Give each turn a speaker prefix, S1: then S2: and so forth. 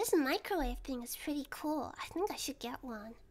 S1: This microwave thing is pretty cool. I think I should get one.